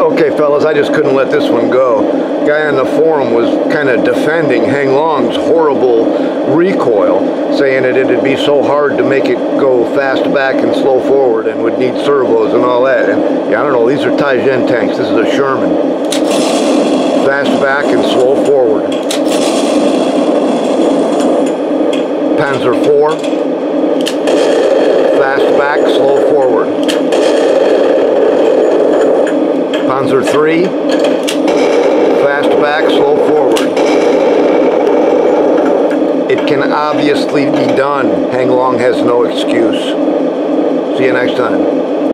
Okay, fellas, I just couldn't let this one go. Guy on the forum was kind of defending Hang Long's horrible recoil, saying that it'd be so hard to make it go fast back and slow forward and would need servos and all that. And yeah, I don't know, these are Taizhen tanks. This is a Sherman. Fast back and slow forward. Panzer IV. Fast back, slow forward. Panzer III, fast back, slow forward. It can obviously be done. Hang Long has no excuse. See you next time.